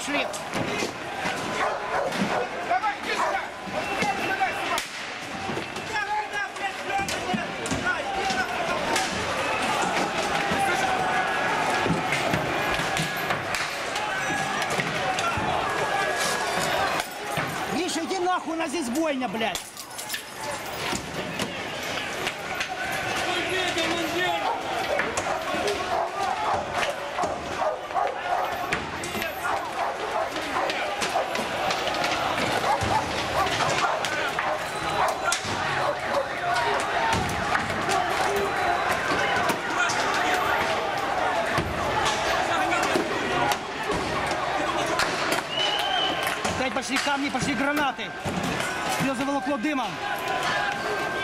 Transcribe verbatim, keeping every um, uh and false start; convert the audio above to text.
пошли. Миша, иди нахуй, у нас здесь бойня, блядь. Опять пошли камни, пошли гранаты. Ее заволокло дымом.